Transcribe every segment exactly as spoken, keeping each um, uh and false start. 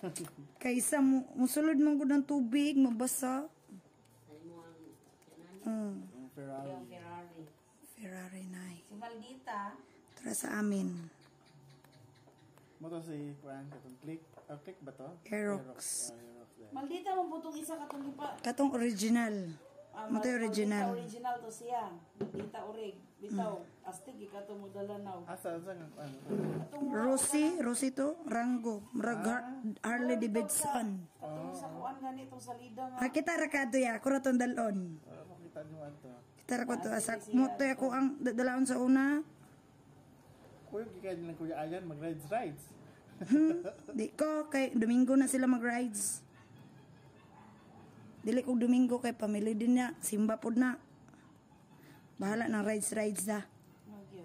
Kaysa mo, musulod man ko ng tubig, mabasa. Mm. Ferrari. Ferrari. Ferrari na eh. Si Maldita. Tara sa amin. Mo to si Kuan katong click. Oh, click ba to? Aerox. Oh, Aerox din. Maldita mo putong isa katong ipa. Katong original. Ah, Mo to original. Maldita original to siya. Maldita orig. Bitaw. Astig ikato mo dalanaw. Asa sa ano? Katong Rosie, Rosie to, Rango, Murag Harley Davidson. Katong sa kuan ganitong salida nga. Ah, kita rakado ya, ako ratong dalon. Wala makita niyo ato. Kita ra ko to asa mo to ako ang dalaon sa una. Kuya gikan lang Kuya Ayan mag rides rides. Hmm, di ko kay Domingo na sila mag-rides. Dili ko Domingo kay pamilya din na, simba pod na. Bahala ng rides rides da. Nagyo.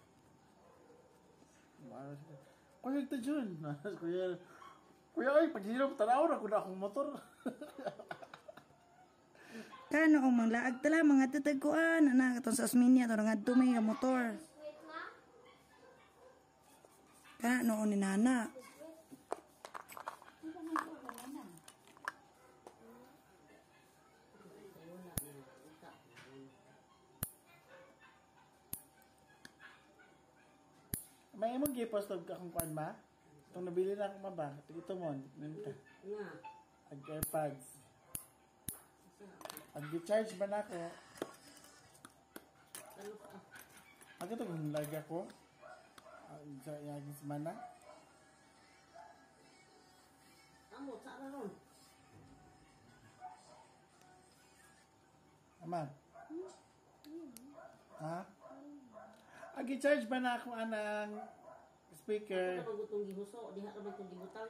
Maras ka. Kuya ito Jun. Kuya Kuya ay paghirap tanaw ra ko na akong motor. Kano ang mga laag tala mga tatagkuan na katong sa Osminia to ngadto may nga motor. Kano ni nana. May imong gipost og akong kuan ma? Itong nabili na akong maba. Ito mo. Nga. Ag AirPods. Ag di-charge ba na ako? Ag ito kung lagi ako. Ag sa yagis mana. Amo, saan ron? Ama. Ha? Ag i-charge ba na ako anang speaker? Kapag itong gihuso, diha naman itong gibutang.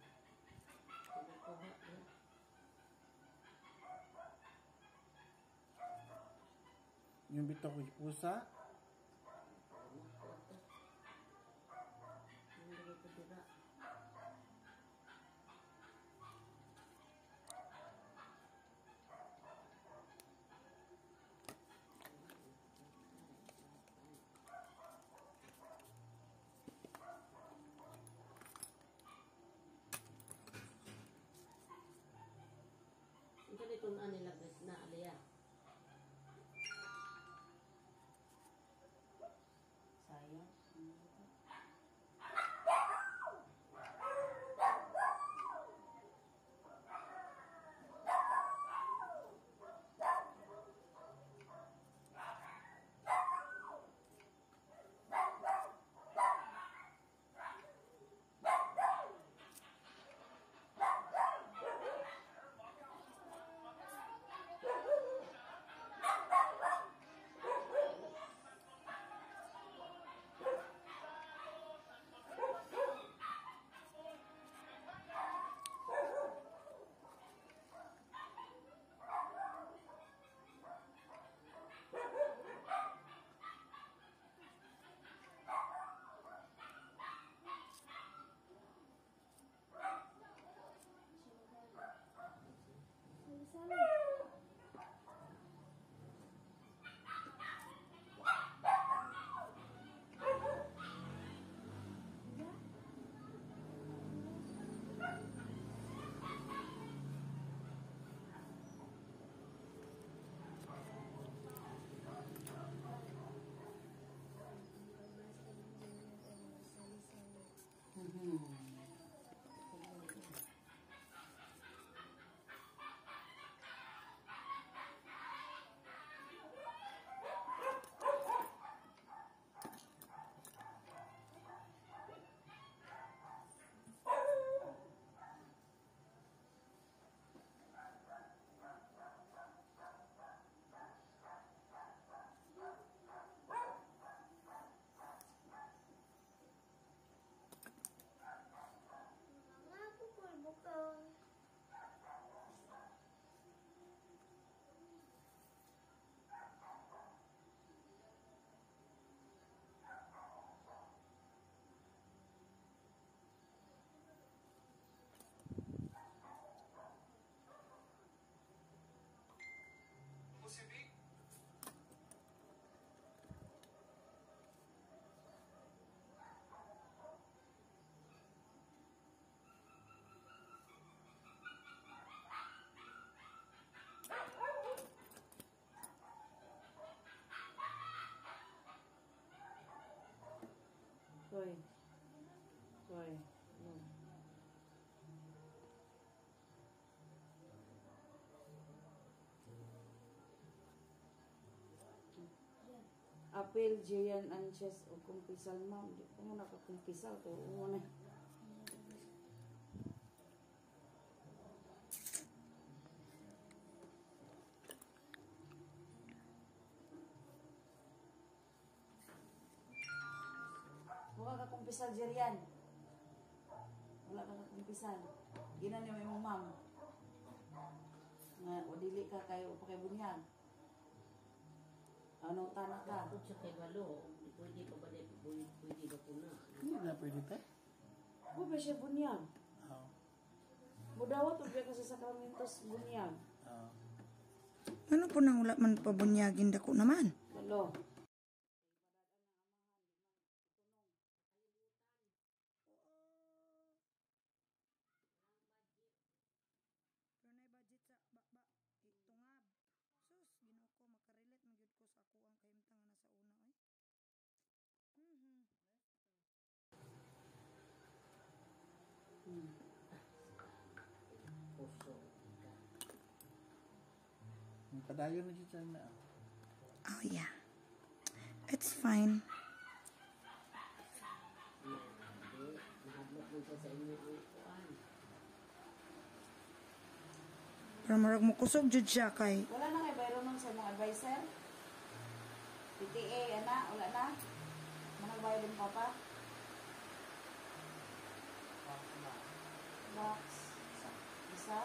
Yung bito ko pusa. Ito nito na nila na alaya. Sayang. Koy. Koy. No. Apel, Jian, Anches, o kumpisal, ma'am. Di ko mo nakakumpisal. Kaya umuna. Wala ka kumpisal, Jerian. Wala ka kumpisal. Ginan niyo may mong ma'am. Nga, o dili ka kayo pa kay bunyag. Anong tanak ka? Kung sa kay Balo, pwede pa ba na, pwede pwede ba po na? Hindi na pwede tayo. Kung ba siya bunyag? Oo. Mudawat o biya kasi sa Sacramentos bunyag. Oo. Ano po nang wala man pabunyagin dako naman? Lalo. Puso. Ang kadayon na dito na. Oh yeah. It's fine. Hindi, nahadlok mo pa sa inyo ang kuan. Pero marag mo kusog jud siya kay Wala na kay bayro nun sa mga advisor? P T A, ana? Wala na? Manang bayro ng papa? Box. Isa?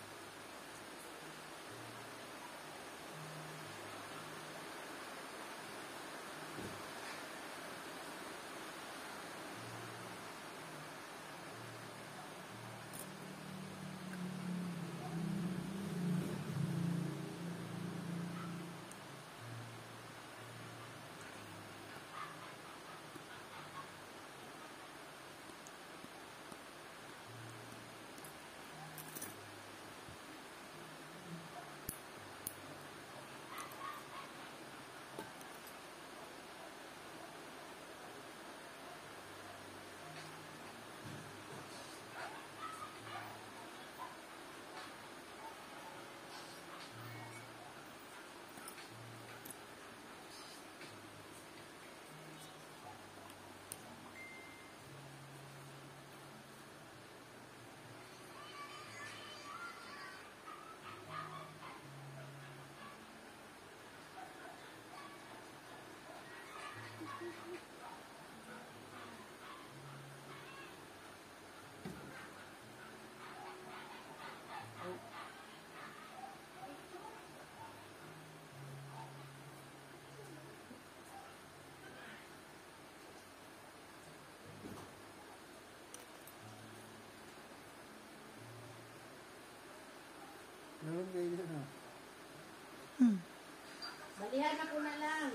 Meron kayo dito na. hmm. Balihan ako na lang.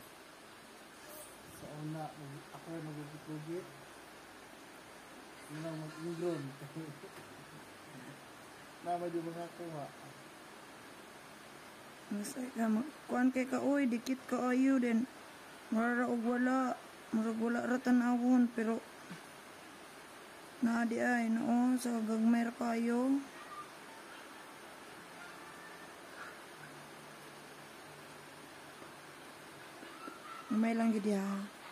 Sa una, mag- ako ay magugit-gugit. Yun ang mag-ingron. Nama di mga kuha. Masay ka mag kuan kay ka oy dikit ka ayo din. Mara og wala, murag wala ra tan-awon pero na di ay no sa gagmay ra kayo. May lang gid ya.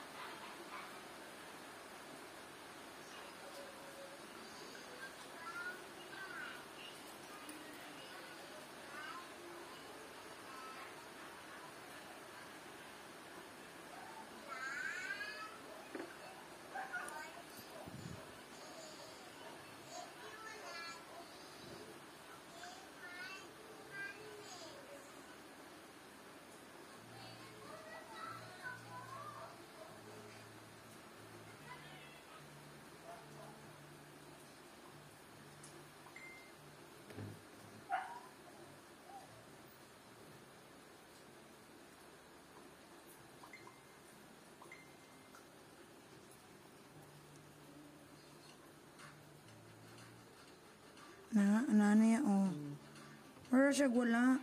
Na, ano niya, oh. Wala siya wala.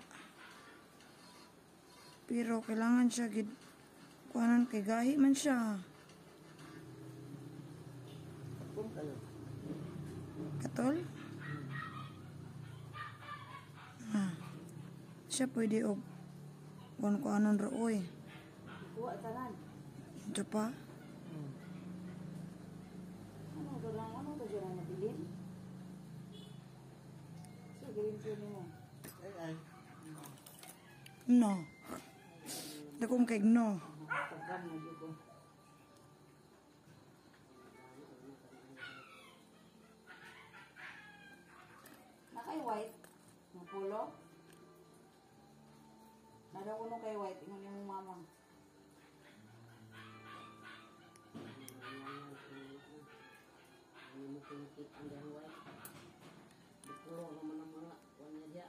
Pero kailangan siya gid kuanan kay gahi man siya. Kayo. Katol? Ah. Siya pwede og kung ko anon ra oy. Kuha tanan. Ito pa. Ano to lang? Ano to dyan ang nabilin? So, gawin ko mo. Ay, ay. No. Dakong kay no. Pagkam na dito ko. Nakay white. Ng pulo. Nada ko no kay white. Ingon yung mama. Ano mo pinakit ang dahaway? Bukulo naman ang mga kuwan niya diya.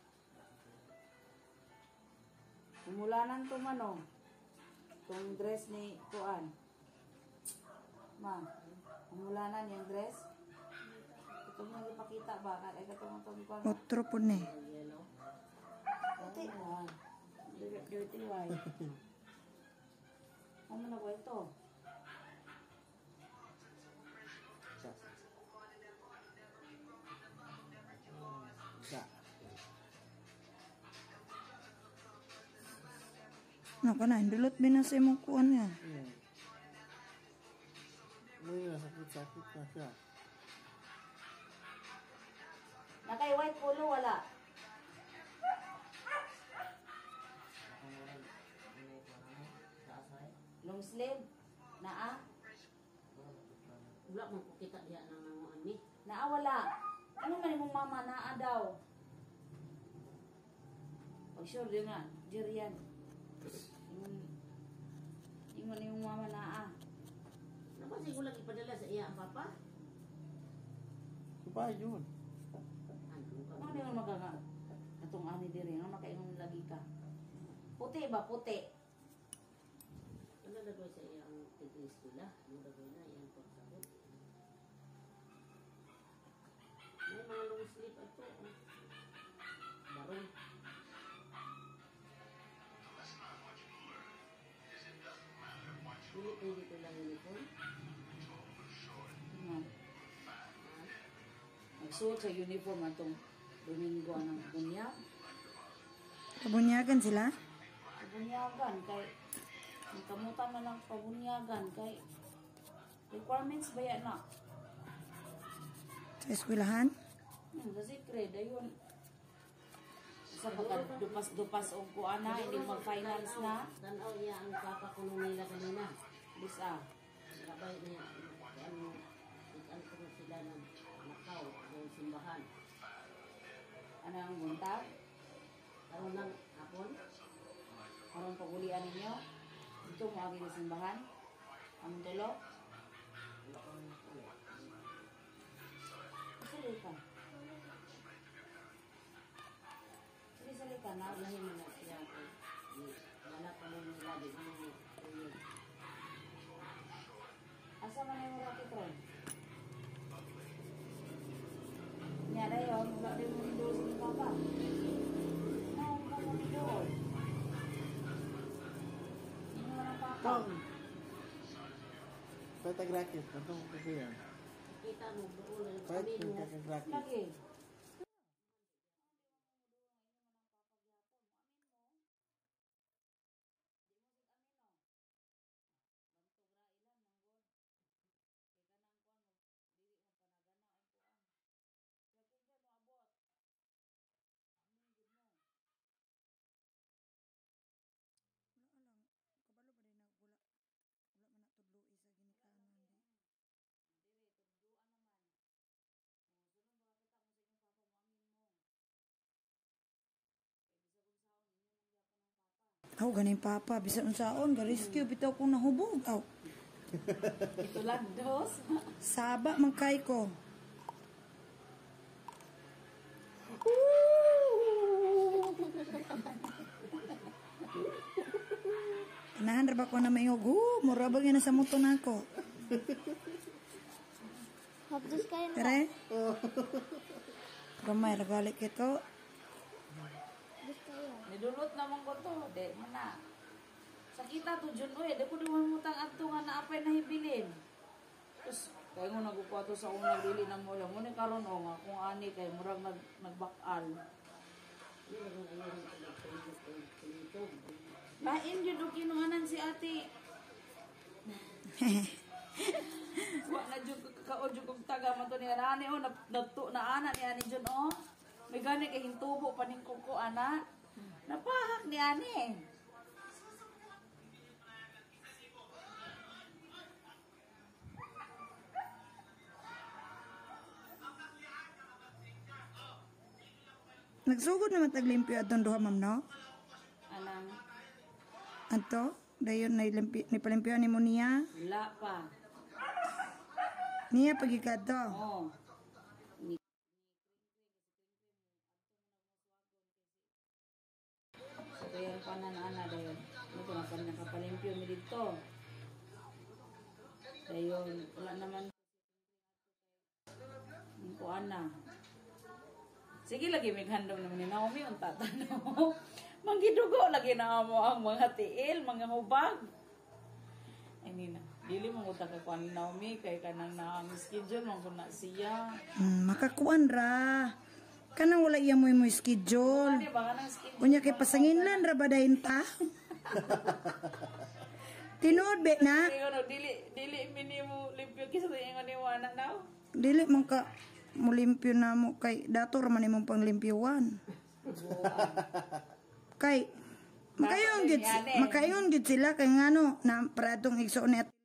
Umulanan to mano. Itong dress ni Kuan. Ma, umulanan yung dress. Ito mo ipakita ba? Ay katong itong Kuan. Otro po ni. Yellow. Puti na. Dirty, dirty white. Ano na ba ito? Sa. Sa. No ka na, dulot binasa imong kuan niya. Hmm. May nasakit-sakit na siya. Nakay white polo wala. Long sleeve. Naa. Wala man ko kita diya nang nanguan ni. Naa wala. Ano man imong mama naa daw? Pag sure din nga, Jerian. Ingon Ingon imong mama naa. Ano ba siguro lagi padala sa iya ang papa? Subay yun. Ano ka? Ano din ang magaga? Katong ani diri nga makaingon lagi ka. Puti ba puti? Ano dagway sa iya ang tig-eskwela? Ano dagway na iyang pagsabot? May mga long sleeve ato. oh. Barong. Dili pwede ko lang uniform. Nga. Nagsuot sa uniform atong Domingo anang bunyag. Kabunyagan sila. Pabunyagan kay ang kamutan na lang pabunyagan kay requirements ba yan na? Sa eskwelahan. Hmm, sa secret, ayun. Sa pagka-dupas-dupas o kuana, hindi mag-finance na. Tanaw iya ang papa ko nung nila kanina. Bisa. Sabay niya. Ano, ikan ko sila ng nakaw ng simbahan. Ano ang buntag? Karoon lang hapon. Anong pagulian ninyo? Ito mo agi na simbahan? Anong tulo? Sali ka. Sali sali ka na. Lahi mo na siya ko. Wala pa mo nila di mo tuyod. Asa man yung rocket ron? Nyada yun, wala din mo nindol sa mga papa. Ano mo mo nindol? Ano mo ng papa? Tong. Patagrakit. Atong kasi yan. Kita mo doon ang Kahit kami yung mo. kakagrakit. Lagi. Aw, ganing papa. Bisan unsaon, ga-rescue bitaw kung nahubog. Aw, Ito lang dos. saba man kay ko. Nahan ra ba ko na mayog? Uh, mura ba na sa moto nako. Hapdos kayo na. Tere? Gamay ra balik ito. Hapdos kayo. Nidulot naman ko to. De, mana. Sakita to, Jun. Uy, de ko duman mutang ato nga naapay na hibilin. Tapos, kay paingon nagkukuha to sa una dili na mo lang. Muna karon o nga kung ani kay murag nag nagbakal. Lain yun o kinuhanan si ate. Wa na jud kaon jud kog taga man to ni ani o nadto na ana ni ani jud o. May gani kay hintubo pa ning kuko ana. Napahak ni ani. Nagsugod naman taglimpyo atong duha ma'am no? Anang Ato, dayon na ilimpi, ni palimpyoan ni mo niya. wala pa. Niya pagikad to. Oh. So, kaya yung panan-ana dayon. Ito na pa nakapalimpyo mi dito. Dayon, wala naman. Yung kuan na. Sige lagi may handom naman ni Naomi ang tatanaw. Manggidugo lagi na mo ang mga tiil, mga hubag. Ay nina, dili mo utak ka kuan ni Naomi kay kanang na ang schedule man kun na siya. Hmm, makakuan ra. Kanang wala iya mo mo schedule. Ano ba kanang schedule? Unya kay pasanginlan ra ba dayon ta? Tinuod be na. Ay ano dili dili minimo limpyo kisa sa ingon ni wana now. Dili man ka mulimpyo na mo kay dato ra man imong panglimpyuan. Kay makayon gid makayon gid sila kay ngano na pradong igsoon ni